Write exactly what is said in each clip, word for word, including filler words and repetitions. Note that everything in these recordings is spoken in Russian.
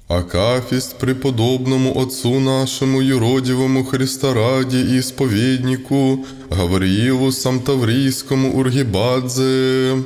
Акафист преподобному отцу нашему юродивому Христа ради и исповеднику Гавриилу Самтаврийскому Ургибадзе.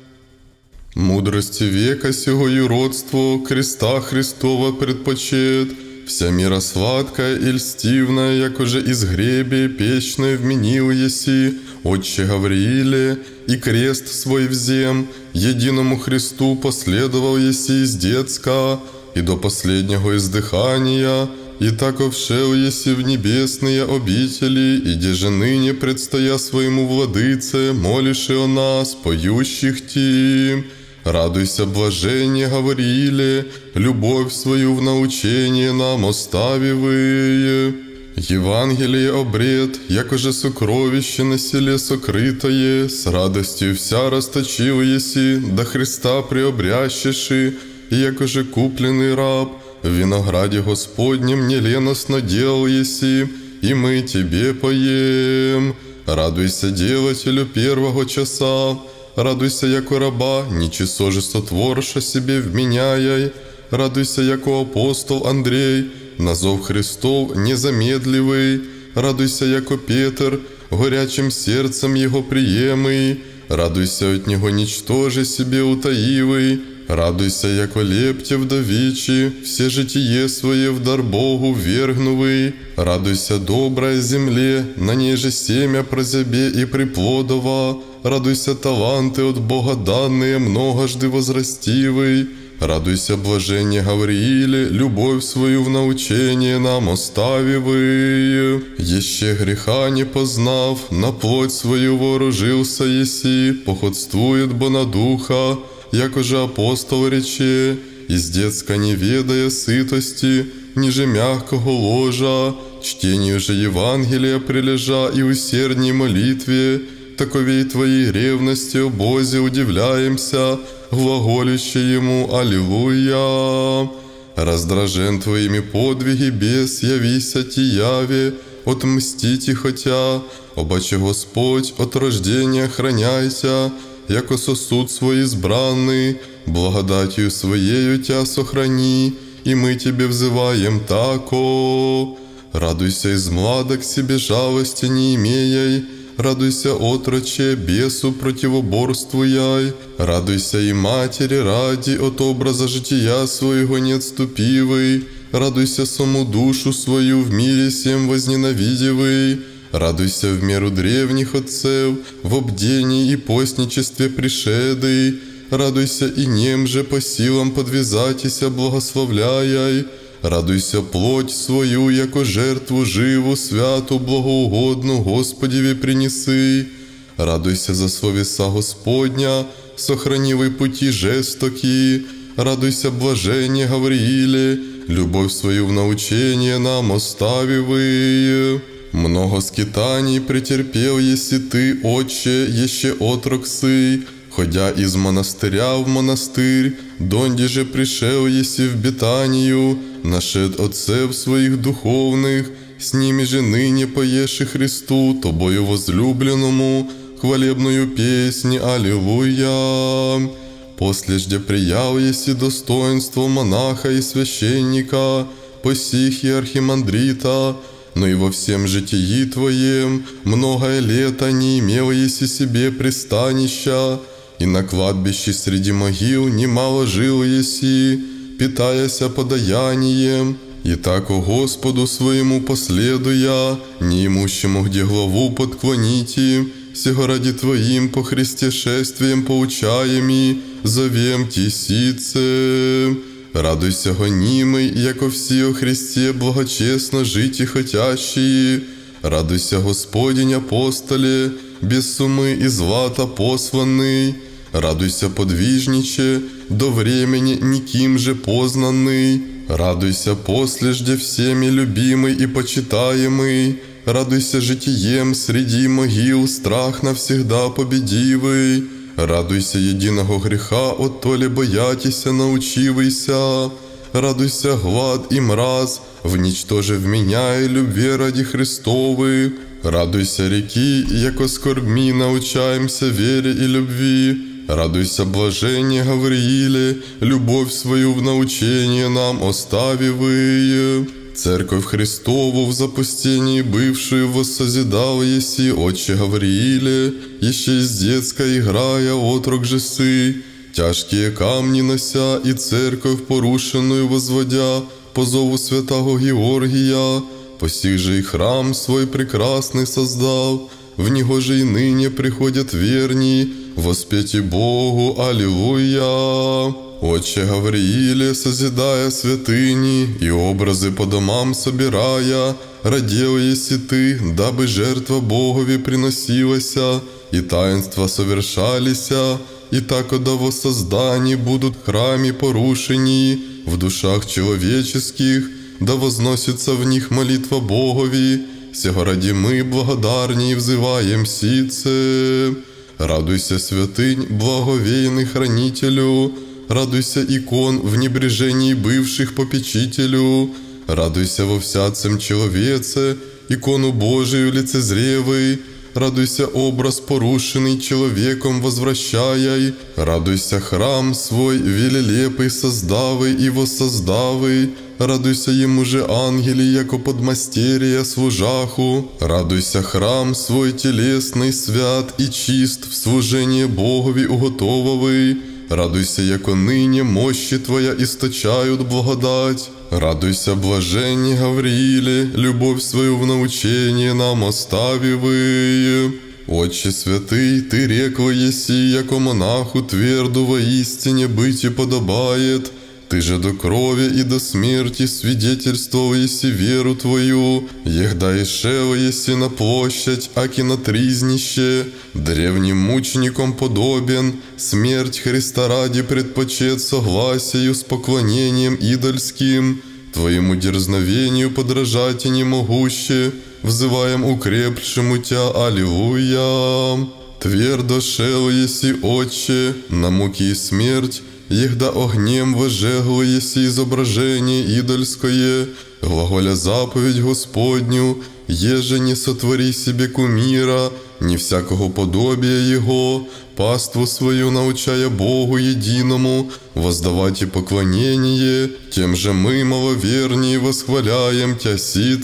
Мудрости века сего юродство креста Христова предпочет, вся мира сладкая и льстивная, якоже из гребе печной вменил еси, Отче Гаврииле, и крест свой взем, единому Христу последовал еси из детска, и до последнего издыхания, и так овшел еси в небесные обители, и деже ныне, предстоя своему владыце, молишь о нас, поющих ти. Радуйся, блажение Гаврииле, любовь свою в научение нам оставивые. Евангелие обред, якоже сокровище на селе сокрытое, с радостью вся расточил еси, до Христа приобрящеши, и якоже купленный раб, в винограде Господнем неленостно делал еси, и мы тебе поем. Радуйся, делателю первого часа, радуйся, яко раба, ничего же сотворша себе вменяй, радуйся, яко апостол Андрей, на зов Христов незамедливый, радуйся, яко Петр, горячим сердцем его приемый, радуйся от него ничтоже себе утаивый, радуйся, яко Лепте вдовичи, все житие свое в дар Богу вергнувый, радуйся, добрая земле, на ней же семя прозябе и приплодова, радуйся, таланты от Бога данные, многожды возрастивый, радуйся, блажение Гаврииле, любовь свою в научение нам оставивый. Еще греха не познав, на плоть свою вооружился еси, походствует бо на духа, якоже апостол рече, из детска не ведая сытости, ниже мягкого ложа, чтению же Евангелия прилежа и усердней молитве, таковей твоей ревности, о Бозе, удивляемся, глаголюще ему «Аллилуйя». Раздражен твоими подвиги бес, явися ти яве, отмстите хотя, обаче Господь от рождения храняйся, яко сосуд свой избранный, благодатью своею тя сохрани, и мы тебе взываем тако. Радуйся из млада к себе жалости не имея, радуйся, отроче, бесу противоборствуяй, радуйся и матери ради от образа жития своего не отступивый, радуйся саму душу свою в мире сем возненавидевый, радуйся в меру древних отцев, в обдении и постничестве пришедый, радуйся и нем же по силам подвязатися благословляй, радуйся плоть свою, яко жертву живу, святу, благоугодну Господеве принеси. Радуйся за словеса Господня, сохранивый пути жестоки. Радуйся, блажение Гаврииле, любовь свою в научение нам оставивый. Много скитаний претерпел, еси ты, Отче, еще отрок сый, ходя из монастыря в монастырь, донде же пришел еси в Бетанию, нашед отцев своих духовных, с ними же ныне поеши Христу, тобою возлюбленному, хвалебную песнь «Аллилуйя». После жде приял еси достоинство монаха и священника, посихи архимандрита, но и во всем житии твоем многое лето не имел еси себе пристанища, и на кладбище среди могил немало жил еси, питаяся подаянием, и так о Господу своему последуя, неимущему где главу подклоните, сего ради Твоим по Христе шествием поучаеми, зовем тисице. Радуйся, гонимый, яко все о Христе благочестно жить и хотящие, радуйся, Господень апостоле, без сумы и злата посланный, радуйся, подвижниче, до времени никим же познанный, радуйся, послежде всеми любимый и почитаемый, радуйся житием среди могил, страх навсегда победивый, радуйся единого греха, от то ли боятися научивайся, радуйся, глад и мраз, в ничтоже вменяй любви ради Христовы, радуйся, реки, яко скорбми научаемся вере и любви, Радуйся, блаженне Гаврииле, любовь свою в научение нам оставивые. Церковь Христову в запустении бывшую воссозидал еси, Отче Гаврииле, еще из детской играя отрок же сы. Тяжкие камни нося и церковь порушенную возводя по зову святого Георгия, по сих же и храм свой прекрасный создал, в него же и ныне приходят верни, воспети Богу, аллилуйя. Отче Гаврииле, созидая святыни и образы по домам собирая, радел еси ты, дабы жертва Богови приносилася, и таинства совершалися, и так до воссозданий будут в храме порушени, в душах человеческих, да возносится в них молитва Богови, сего ради мы благодарней взываем сице. Радуйся, святынь, благовейный хранителю, радуйся, икон в небрежении бывших попечителю, радуйся во всяцем человеце, икону Божию лицезревый, радуйся, образ порушенный человеком возвращай, радуйся, храм свой велелепый создавый и воссоздавый, радуйся ему же ангели, яко подмастерья служаху, радуйся, храм свой телесный свят и чист в служение Богови уготововый, радуйся, яко ныне мощи Твоя источают благодать. Радуйся, блаженне Гаврииле, любовь свою в научение нам оставивые. Отче святый, Ты рекла еси, яко монаху тверду воистине быть и подобает. Ты же до крови и до смерти свидетельствовал еси веру Твою, егда ишел еси на площадь, аки на тризнище, древним мучеником подобен, смерть Христа ради предпочет согласию с поклонением идольским, Твоему дерзновению подражать и не могуще, взываем укрепшему Тя, аллилуйя. Твердо шел еси, Отче, на муки и смерть, егда огнем возжегло еси изображение идольское, глаголя заповедь Господню, еже не сотвори себе кумира, ни всякого подобия его, паству свою научая Богу единому, воздавать и поклонение, тем же мы, маловернее, восхваляем Тя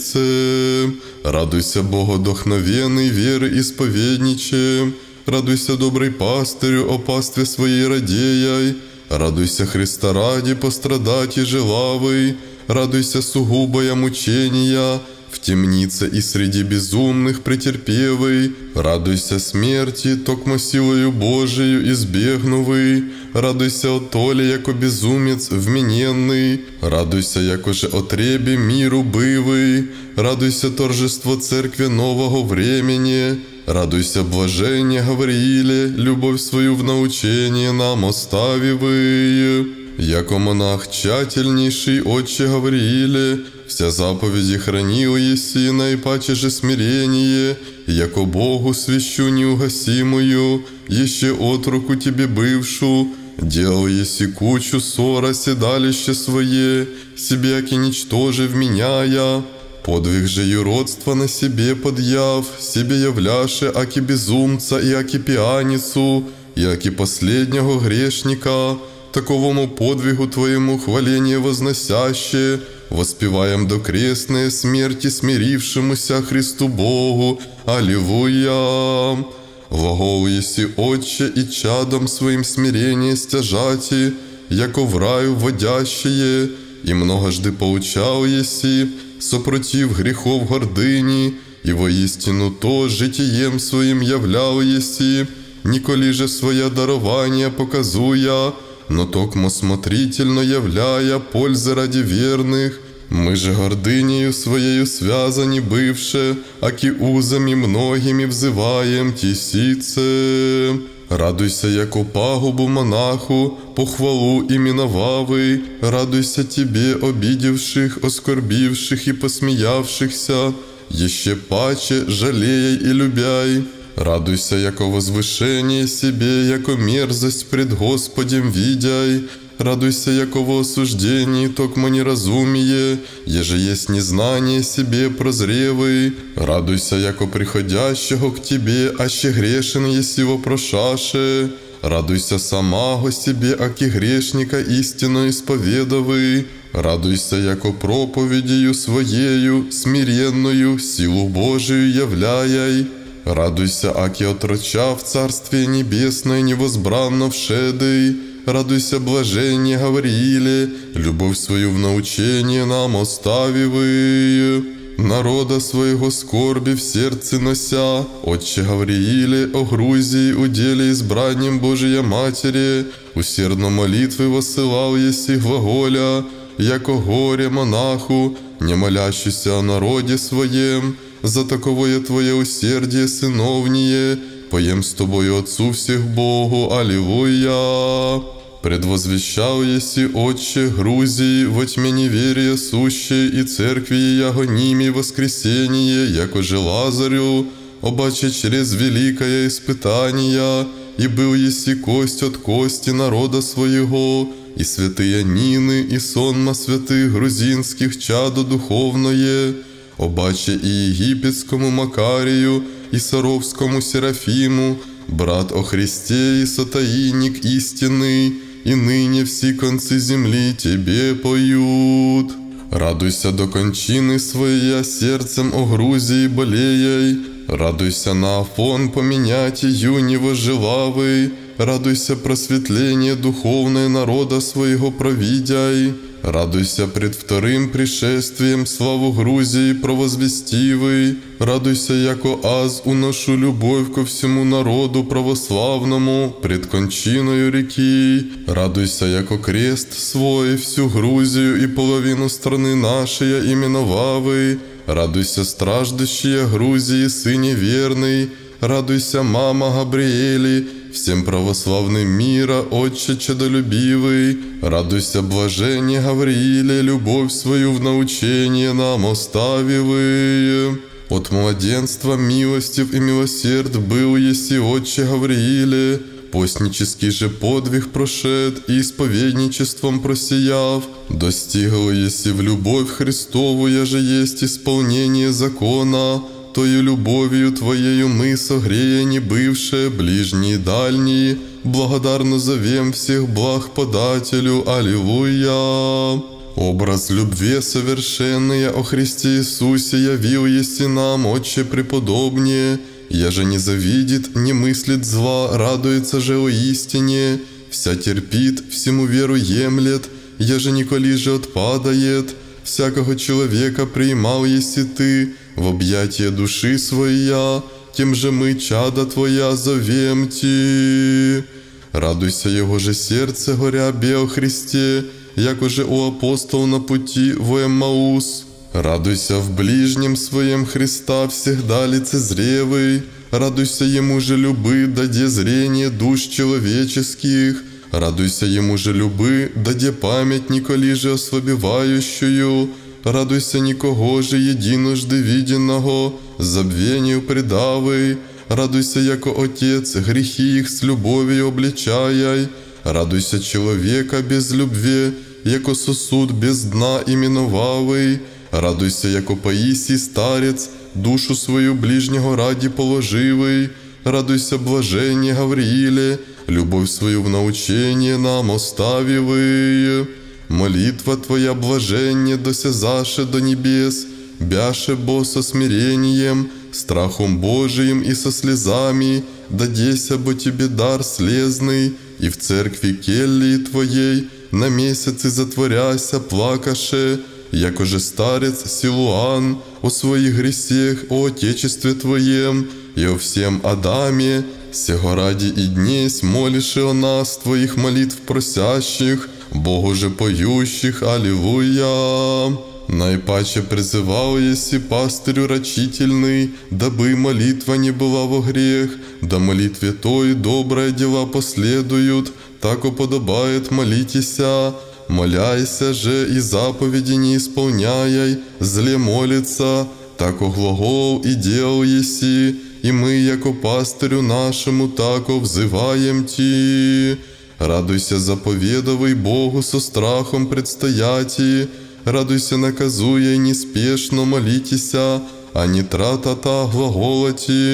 сице. Радуйся, Богодохновенный веры исповедниче, радуйся, добрый пастырю, о пастве своей радеяй, радуйся, Христа ради пострадать и желавый, радуйся, сугубая мучения, в темнице и среди безумных претерпевый, радуйся смерти, токмо силою Божию избегнувый, радуйся отоле, яко безумец вмененный, радуйся, яко же отребе миру бывый, радуйся торжество церкви нового времени, радуйся, блаженне Гаврииле, любовь свою в научение нам оставивые. Яко монах тщательнейший, Отче Гаврииле, вся заповеди хранил еси, наипаче же смирение, яко Богу свящу неугасимую, еще от руку тебе бывшу, делал еси кучу ссора седалище свое, себе яки ничтоже вменяя, подвиг же юродства на себе подъяв, себе являше аки безумца и аки пьяницу, и аки последнего грешника, таковому подвигу Твоему хваление возносяще, воспеваем до крестной смерти смирившемуся Христу Богу, аллилуйя. Глагол еси, Отче, и чадом своим смирение стяжати, яко в раю вводящее, и многожды поучал еси, сопротив грехов гордыни, и воистину то житием своим являл еси, николи же своя дарования показуя, но токмо смотрительно являя пользы ради верных. Мы же гордынею своею связани бывше, аки узами многими взываем тисице. Радуйся, яко пагубу монаху, похвалу именовавый, радуйся тебе, обидевших, оскорбивших и посмеявшихся, еще паче жалеяй и любяй. Радуйся, яко возвышение себе, яко мерзость пред Господем видяй. Радуйся, яко во осуждении, токмо неразумие, еже есть незнание себе прозревый. Радуйся, яко приходящего к тебе, аще грешен еси вопрошаше. Радуйся самаго себе, аки грешника истинно исповедовы. Радуйся, яко проповедью своею смиренную силу Божию являй. Радуйся, аки отроча в Царстве Небесное невозбранно вшедый. Радуйся, блаженне Гаврииле, любовь свою в научение нам оставивы. Народа своего скорби в сердце нося, Отче Гаврииле, о Грузии, уделе избранием Божия Матери, усердно молитвы воссылал еси глаголя, яко горе монаху, не молящийся о народе своем, за таковое Твое усердие сыновнее, поем с Тобою Отцу всех Богу, аллилуйя. Предвозвещал еси, Отче, Грузии, во тьме неверия сущей, и церкви яго ними воскресение, якоже Лазарю, обаче через великое испытание, и был еси кость от кости народа своего, и святые Нины, и сонма святых грузинских чадо духовное, обаче и египетскому Макарию, и Саровскому Серафиму, брат о Христе и сотаинник истинный, и ныне все концы земли Тебе поют. Радуйся до кончины своей, сердцем о Грузии болеяй, радуйся на Афон поменять ее невожелавый, радуйся просветление духовное народа своего провидяй, радуйся пред вторым пришествием славу Грузии провозвестивый, радуйся, яко аз уношу любовь ко всему народу православному пред кончиною реки, радуйся, яко крест свой всю Грузию и половину страны нашей именовавый, радуйся, страждущие Грузии, сыне верный, радуйся, мама Габриэли, всем православным мира, Отче чадолюбивый, радуйся, блаженне Гаврииле, любовь свою в научение нам оставивый. От младенства милостив и милосерд был еси, Отче Гаврииле, постнический же подвиг прошед и исповедничеством просияв, достигл еси в любовь Христову, яже есть исполнение закона, Тою любовью Твоею мы, согрея не бывшие, ближние и дальние, благодарно зовем всех благ подателю, аллилуйя. Образ любви совершенный о Христе Иисусе явил еси нам, Отче преподобнее, я же не завидит, не мыслит зла, радуется же о истине, вся терпит, всему веру емлет, я же николи же отпадает, всякого человека приимал еси Ты, в объятие души своя, тем же мы, чада Твоя, зовем Ти. Радуйся Его же сердце, горя бе о Христе, яко же у апостол на пути в Эммаус. Радуйся в ближнем своем Христа, всегда лицезревый, радуйся Ему же любы, даде зрение душ человеческих, радуйся Ему же любы, даде память николи же ослабевающую, радуйся никого же единожды виденного, забвению предавый, радуйся, яко Отец, грехи их с любовью обличаяй, радуйся человека без любви, яко сосуд без дна именовавый, радуйся, яко Паисий старец, душу свою ближнего ради положивый, радуйся, блаженне Гаврииле, любовь свою в научение нам оставивый. Молитва Твоя блаженне досязаше до небес, бяше бо со смирением, страхом Божиим и со слезами, дадеся бо Тебе дар слезный, и в церкви келлии Твоей на месяцы затворяся плакаше, якоже старец Силуан о своих гресех, о Отечестве Твоем и о всем Адаме, сего ради и днесь молишь о нас Твоих молитв просящих, Богу же поющих, аллилуйя. Наипаче призывал еси пастырю рачительный, дабы молитва не была во грех, да молитве той добрые дела последуют, так уподобает молитеся, моляйся же и заповеди не исполняй, зле молится, тако глагол и дел еси, и мы, яко пастырю нашему, тако взываем Ти. Радуйся, заповедовый Богу со страхом предстояти, радуйся, наказуя неспешно молитеся, а не тра-та-та глаголати.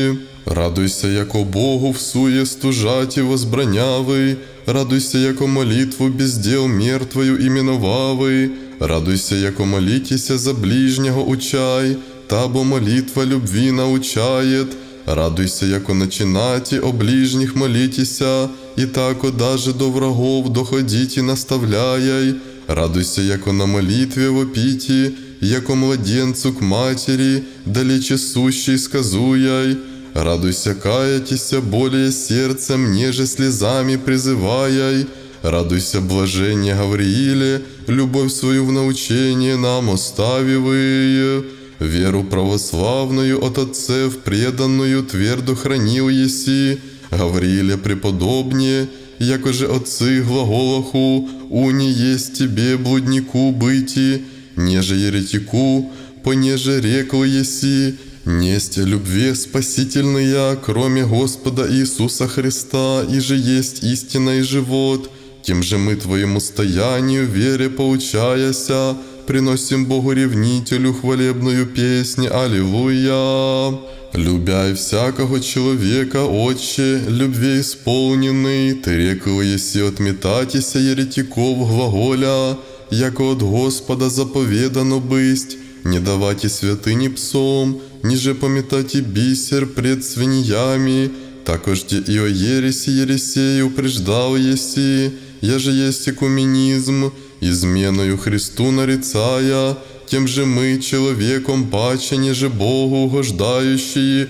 Радуйся, яко Богу всуе стужати возбранявый, радуйся, яко молитву без дел мертвою именовавый, радуйся, яко молитеся за ближнего учай, табо молитва любви научает, радуйся, яко начинати о ближних молитеся, и тако даже до врагов доходите наставляй, радуйся, яко на молитве вопите, яко младенцу к матери, далече сущей сказуяй, радуйся, каятися более сердцем, неже слезами призываяй, радуйся, блажение Гаврииле, любовь свою в научение нам оставивые, веру православную от отцев преданную твердо хранил еси, Гаврииле преподобнее, яко же отцы глаголаху, уни есть тебе блуднику быти, неже еретику, понеже рекл еси, несть любви спасительная, кроме Господа Иисуса Христа, и же есть истинный живот, тем же мы Твоему стоянию, вере поучаяся, приносим Богу ревнителю хвалебную песнь, Аллилуйя. Любя всякого человека, Отче, любви исполненный, Ты рекл еси отметатися еретиков глаголя, яко от Господа заповедано бысть, не давайте святыни псом, ниже пометати бисер пред свиньями, такожде и о ереси Ересею упреждал еси, я же есть экуменизм, изменою Христу нарицая, тем же мы человеком паче, неже Богу угождающие,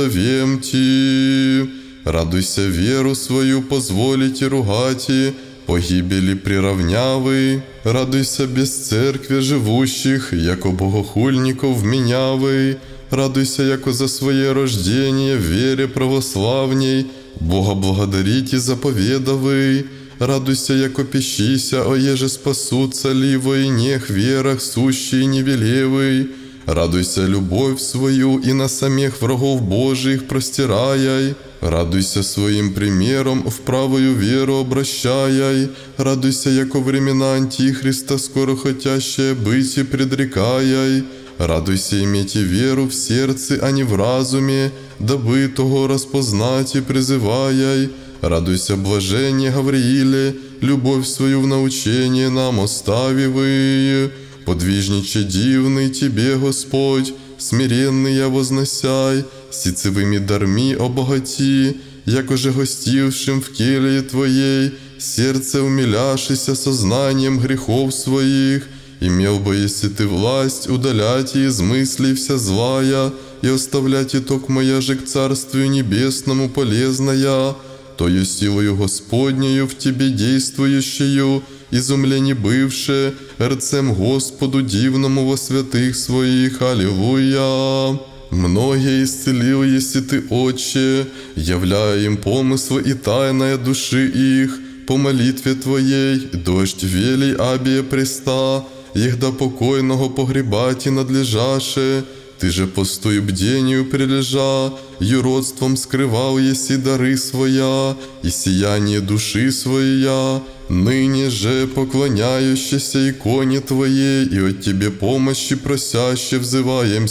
зовемте. Радуйся веру свою, позволите ругати, погибели приравнявый, радуйся без церкви живущих, яко богохульников вменявый, радуйся, яко за свое рождение в вере православней, Бога благодарите заповедавый, радуйся, яко пищися, о еже спасутся ли во инех верах сущий невелевый, радуйся любовь свою и на самих врагов Божиих простираяй, радуйся своим примером в правую веру обращаяй, радуйся, яко времена Антихриста скоро хотящее быть и предрекаяй, радуйся имейте веру в сердце, а не в разуме, дабы того распознать и призываяй, радуйся, блажение Гаврииле, любовь свою в научение нам оставивые, подвижниче дивный Тебе, Господь, смиренный я возносяй, сицевыми дарми обогати, яко же гостившим в келии Твоей, сердце умиляшися сознанием грехов своих, имел бы, если Ты власть, удалять из мыслей вся злая, и оставлять итог моя же к Царствию Небесному полезная, тою силою Господнею в Тебе действующую, изумление бывшее, рцем Господу дивному во святых Своих, Аллилуйя. Многие исцелил, если Ты, Отче, являя им помыслы и тайная души их, по молитве Твоей, дождь велий абия преста, их до покойного погребати надлежаше, Ты же постою бдению прилежа, юродством скрывал еси дары своя, и сияние души своя, ныне же поклоняющийся иконе Твоей, и от Тебе помощи просяще взываем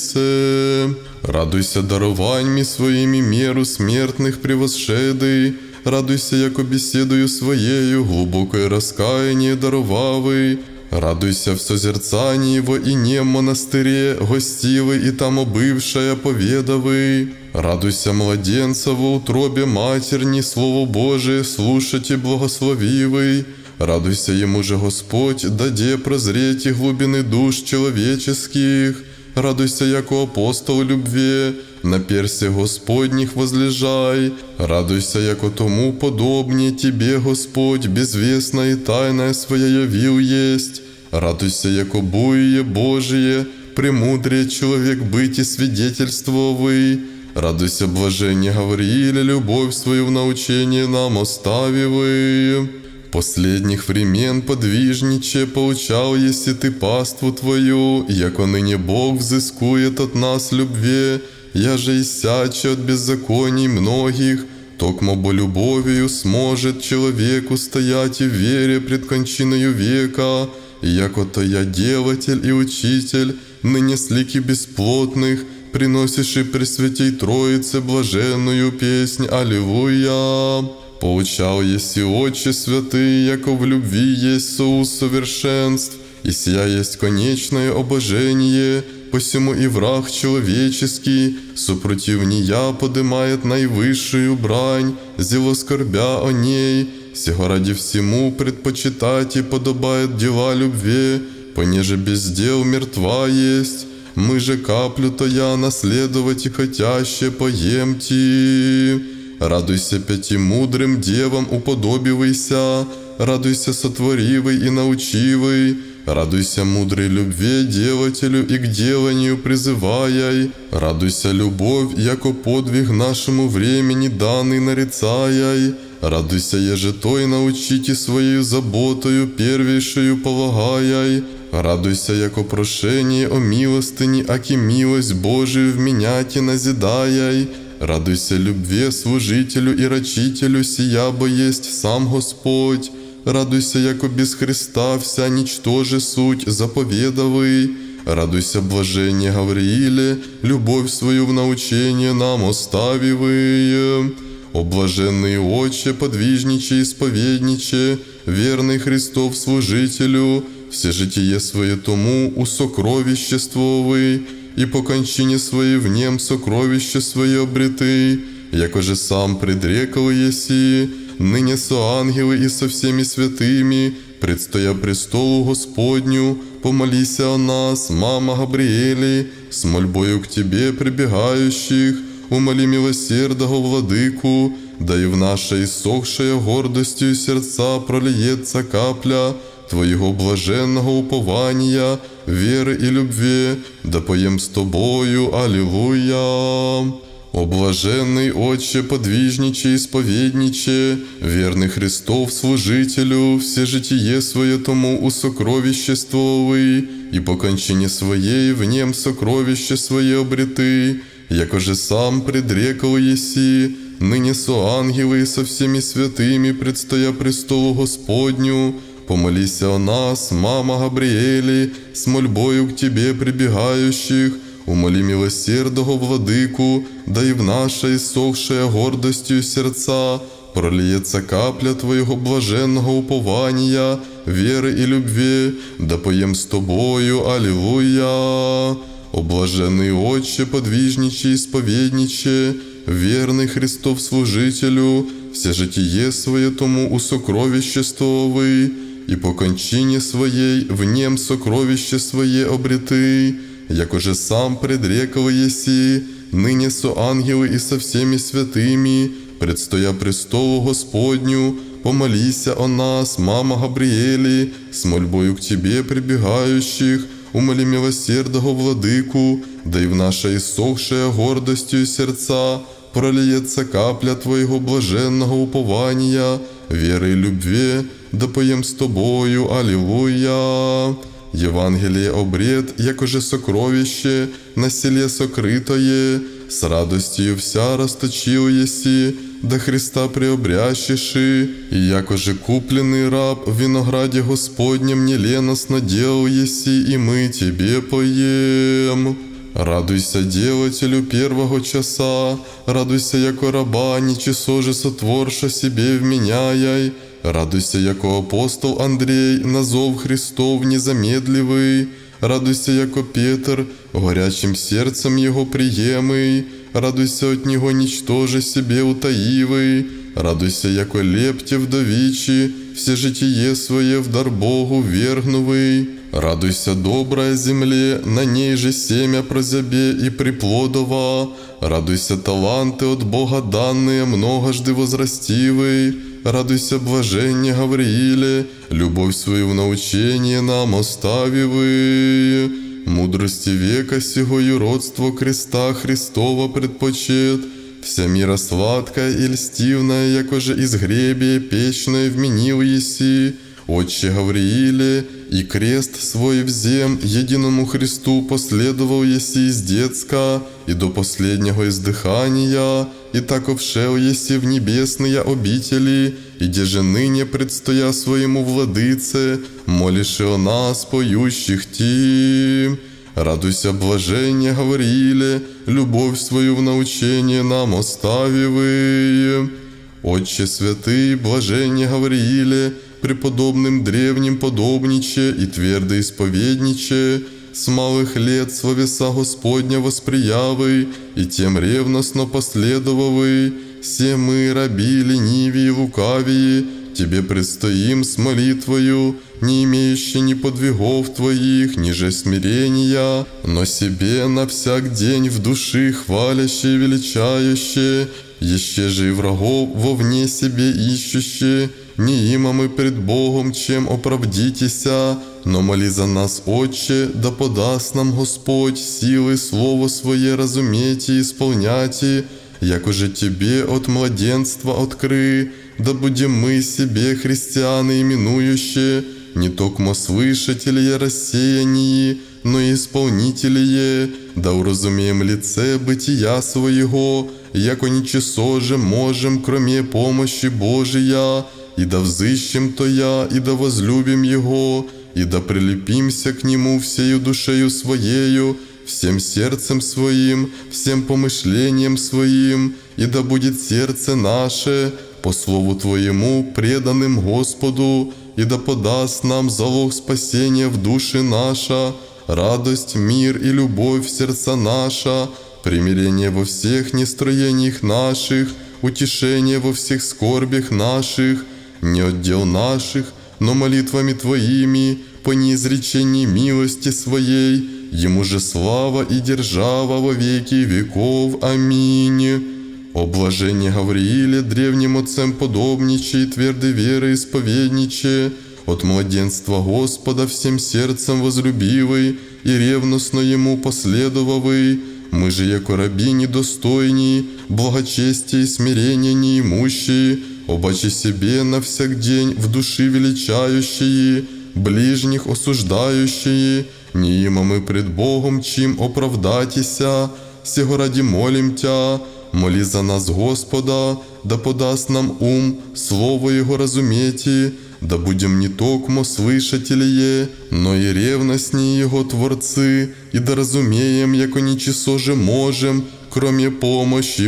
сице. Радуйся дарованиями своими меру смертных превосшедый, радуйся, яко беседою своею глубокое раскаяние даровавый, радуйся в созерцании во инем монастыре, гостивый и там обывшая поведавый. Радуйся, младенца во утробе матерни, Слово Божие слушать и благословивый. Радуйся ему же Господь, даде прозреть и глубины душ человеческих. Радуйся, яко апостол любви, на персе Господних возлежай. Радуйся, яко тому подобнее Тебе, Господь, безвестная и тайная своя явил есть. Радуйся, яко буие Божие, премудрее человек быть и свидетельствовый. Радуйся, блажение Гаврииле, любовь свою в научение нам оставивый. Последних времен подвижниче поучал, если Ты паству Твою, яко ныне Бог взыскует от нас любви, я же иссяче от беззаконий многих, токмо бо любовью сможет человек устоять и в вере пред кончиною века, яко то я делатель и учитель, ныне слики бесплотных, приносишь Пресвятей Троице блаженную песнь Аллилуйя. Поучал еси, Отче святый, яко в любви есть соус совершенств, и сия есть конечное обожение, посему и враг человеческий, супротив нея подымает наивысшую брань, зело скорбя о ней, сего ради всему предпочитать и подобает дела любви, понеже без дел мертва есть. Мы же каплю-то я наследовать и хотяще поемти. Радуйся пяти мудрым девам уподобивайся, радуйся сотворивый и научивый, радуйся мудрой любви делателю и к деланию призываяй, радуйся любовь, яко подвиг нашему времени данный нарицаяй, радуйся, еже той научите своею заботою первейшую полагаяй, радуйся, яко прошение о милостыне, аки милость Божию в меняте назидаяй, радуйся любви служителю и рачителю, сия бо есть сам Господь. Радуйся, яко без Христа вся ничтоже суть заповедовый. Радуйся, блажение Гаврииле, любовь свою в научение нам оставивые. О блаженный Отче, подвижниче, исповедниче, верный Христов служителю, все житие свое тому усокровиществовый, и по кончине своей в нем сокровище свое обреты, яко же сам предрекал еси, ныне со ангелы и со всеми святыми, предстоя престолу Господню, помолися о нас, мама Габриэли, с мольбою к Тебе прибегающих, умоли милосердного Владыку, да и в наше иссохшее гордостью сердца прольется капля Твоего блаженного упования, веры и любви, да поем с Тобою, Аллилуйя. О блаженный Отче, подвижниче, исповедниче, верный Христов служителю, все житие свое тому усокровиществовый, и по кончине своей в нем сокровище свое обреты, яко же сам предрекал еси, ныне со ангелы и со всеми святыми, предстоя престолу Господню, помолися о нас, мама Габриэли, с мольбою к Тебе прибегающих, умоли милосердного Владыку, да и в наше иссохшее гордостью сердца прольется капля Твоего блаженного упования, веры и любви, да поем с Тобою, Аллилуйя. О блаженный Отче, подвижниче, исповедниче, верный Христов служителю, все житие свое тому усокровиществовый, и по кончине своей в нем сокровище свое обреты, яко же сам предрекал еси, ныне со ангелы и со всеми святыми, предстоя престолу Господню, помолися о нас, мама Габриэли, с мольбою к Тебе прибегающих, умоли милосердного Владыку, да и в наше иссохшее гордостью сердца прольется капля Твоего блаженного упования, веры и любви, да поем с Тобою, Аллилуйя. Евангелие обред, якоже сокровище, на селе сокрытое, с радостью вся расточил еси, до Христа приобрящиши, и якоже купленный раб в винограде Господнем неленостно делал еси, и мы Тебе поем. Радуйся делателю первого часа, радуйся, яко раба, ничего же сотворша себе вменяй, радуйся, яко апостол Андрей, на зов Христов незамедливый, радуйся, яко Петр, горячим сердцем его приемый, радуйся от него ничтоже себе утаивый, радуйся, яко лепте вдовичи, все житие свое в дар Богу вергнувый, радуйся, добрая земле, на ней же семя прозябе и приплодова, радуйся, таланты от Бога данные, многожды возрастивый, радуйся, блаженне Гаврииле, любовь свою в научение нам оставивый, мудрости века сего и родство креста Христова предпочет, вся мира сладкая и льстивная, якоже из гребия печной вменил еси, Отче Гаврииле, и крест свой взем единому Христу последовал еси из детска и до последнего издыхания, и так овшел еси в небесные обители, и где же ныне предстоя своему владыце, молишь о нас, поющих Ти. Радуйся, блаженне Гаврииле, любовь свою в научение нам оставивый. Отче святый, блаженне Гаврииле, преподобным древним подобниче и твердо исповедниче, с малых лет словеса Господня восприявый, и тем ревностно последовавый, все мы, раби ленивые и лукавые, Тебе предстоим с молитвою, не имеющие ни подвигов Твоих, ни же смирения, но себе на всяк день в души хвалящие, величающие, еще же и врагов вовне себе ищущие, не има мы пред Богом, чем оправдитеся, но моли за нас, Отче, да подаст нам Господь силы Слово Свое разуметь и исполнять, як уже Тебе от младенства откры, да будем мы себе, христианы именующие, не токмо слышатели рассеянии, но и исполнители, да уразумеем лице бытия Своего, яко ничего же можем, кроме помощи Божия, и да взыщем то я, и да возлюбим Его, и да прилепимся к Нему всею душею Своею, всем сердцем Своим, всем помышлением Своим, и да будет сердце наше по Слову Твоему преданным Господу, и да подаст нам залог спасения в душе наша, радость, мир и любовь в сердца наша, примирение во всех нестроениях наших, утешение во всех скорбях наших, не отдел наших, но молитвами Твоими, по неизречении милости Своей, Ему же слава и держава во веки веков. Аминь. О блаженне Гаврииле, древним отцем подобниче и твердой верой исповедниче, от младенства Господа всем сердцем возлюбивый и ревностно Ему последовавый, мы же, яко раби недостойни, благочестия и смирения неимущие, обаче себе на всяк день в души величающие, ближних осуждающие, не има мы пред Богом, чим оправдатися, сего ради молим Тя, моли за нас Господа, да подаст нам ум, Слово Его разумети, да будем не токмо слышателие, но и ревностни Его Творцы, и да разумеем, яко ничего же можем, кроме помощи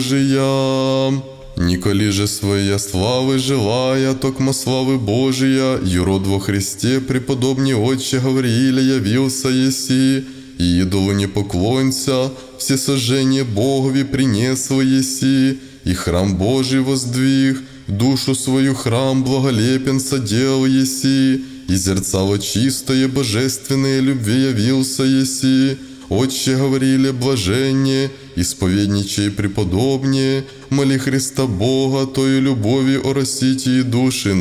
Божия. Николи же своя славы желая, токмо славы Божия, юрод во Христе, преподобный Отче Гаврииле явился еси, и идолу не поклонься, все сожжения Богови принесло еси, и храм Божий воздвиг, душу свою храм благолепен соделал еси, и зерцало чистое божественное любви явился еси. Отче Гаврииле блаженне, исповедниче и преподобнее, моли Христа Бога, тою любовью оросите и души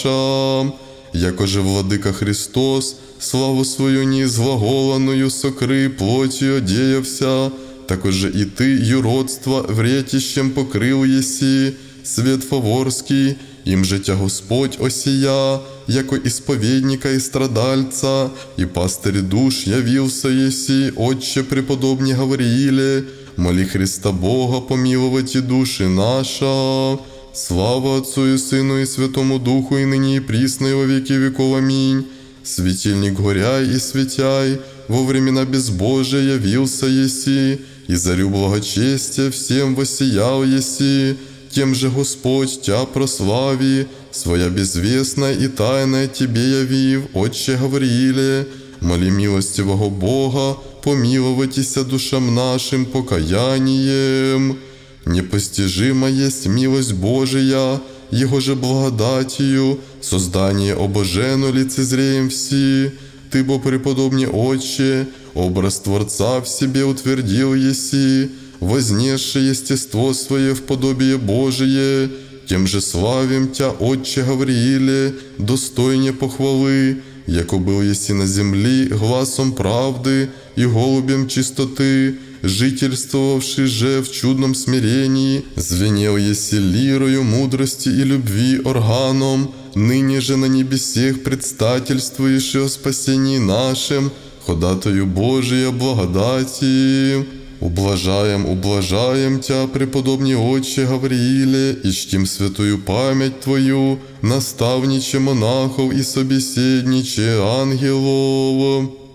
наша. Яко же Владыка Христос, славу свою неизглаголанную сокры плотью одеявся, такоже и ты, юродство, вретищем покрыл еси, свет фаворский, им же Тя Господь осия, яко исповедника и страдальца, и пастырь душ явился еси, Отче преподобный Гаврииле, моли Христа Бога помиловать и души наша. Слава Отцу и Сыну и Святому Духу, и ныне и присно и во веки веков. Аминь. Светильник горяй и светяй, во времена безбожия явился еси, и зарю благочестия всем воссиял еси, тем же Господь Тя прослави, своя безвестная и тайная Тебе явив, Отче Гаврииле, моли милостивого Бога, помиловатися душам нашим покаянием. Непостижима есть милость Божия, Его же благодатью, создание обожено лицезреем все. Ты, бо преподобный Отче, образ Творца в себе утвердил еси, вознесшее естество свое в подобие Божие, тем же славим Тя, Отче Гаврииле, достойне похвалы, яко был еси на земли гласом правды и голубем чистоты, жительствовавший же в чудном смирении, звенел еси лирою мудрости и любви органом, ныне же на небесех предстательствуешь о спасении нашем, ходатаю Божия благодати. Ублажаем, ублажаем Тя, преподобный Отче Гаврииле, и чтим святую память Твою, наставниче монахов и собеседниче ангелов.